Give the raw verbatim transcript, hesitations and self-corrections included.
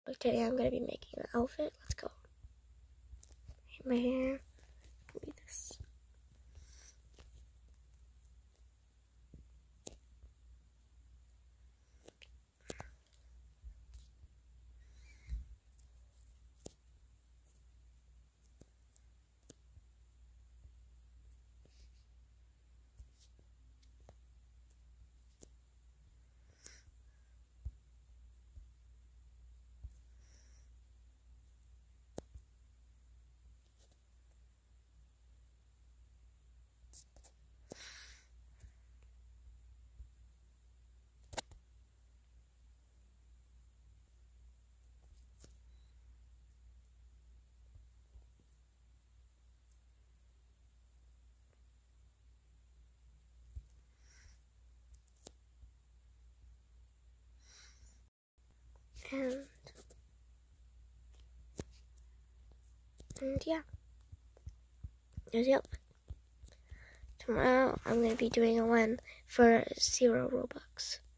But today I'm going to be making an outfit. Let's go. My hair. Maybe this. And, and yeah, there's the outfit. Tomorrow I'm going to be doing a one for zero Robux.